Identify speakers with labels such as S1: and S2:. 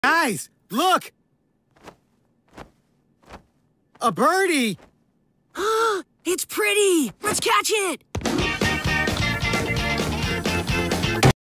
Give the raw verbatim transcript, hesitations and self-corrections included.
S1: Guys, look! A birdie!
S2: It's pretty! Let's catch it!